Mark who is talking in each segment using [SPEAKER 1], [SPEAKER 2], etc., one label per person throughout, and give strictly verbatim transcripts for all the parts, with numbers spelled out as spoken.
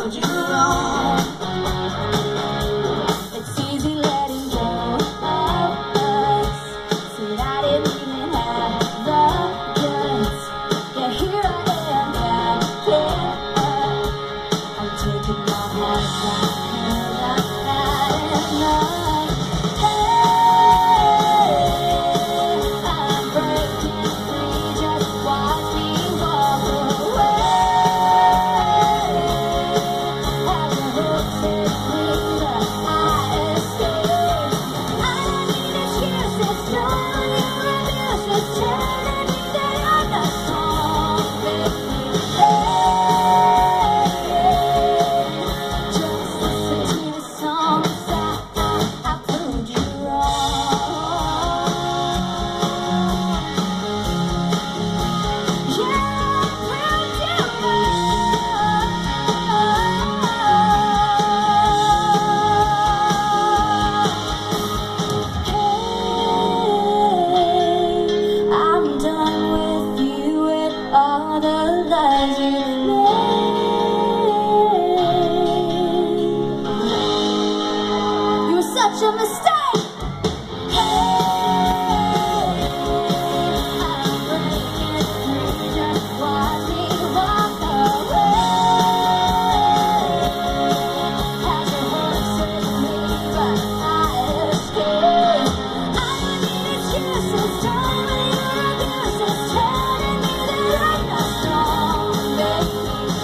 [SPEAKER 1] proved you wrong. It's easy letting go of us. Said I didn't even have the guts. Yeah, here I am back again. I'm taking my heart back and I've had enough. Hey, I'm breaking free, just watch me walk away. As the hook set free, but I escaped. I don't need excuses, don't you refuse, just telling me that I'm not strong, baby. Hey, just listen to the songs I, I, I proved you wrong. Yeah, I proved you wrong. Hey, I'm done with you and all the lies you made. You were such a mistake. Hey, I'm breaking free, just watch me walk away. As the hook set me, but I escaped. I don't need excuses, don't make excuses, telling me that I'm not strong, baby.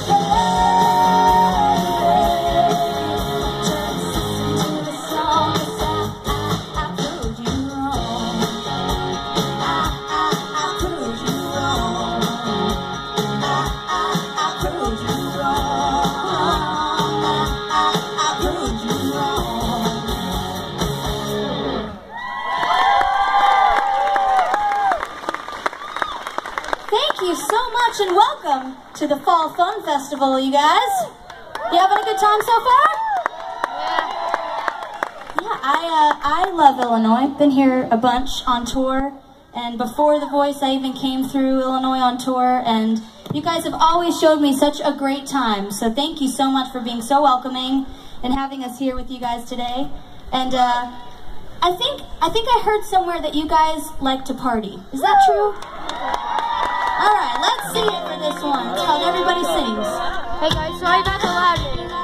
[SPEAKER 1] Hey, just listen to the songs I, I, I proved you wrong. I, I, I proved you wrong. I, I, I proved you wrong. I, I, I proved you wrong. Thank you so much and welcome to the Fall Fun Festival, you guys. You having a good time so far? Yeah, I uh, I love Illinois. Been here a bunch on tour, and before The Voice, I even came through Illinois on tour, and you guys have always showed me such a great time. So thank you so much for being so welcoming and having us here with you guys today. And uh, I think I think I heard somewhere that you guys like to party. Is that true? All right, let's sing it for this one. It's called Everybody Sings.
[SPEAKER 2] Hey guys, sorry about the loudness.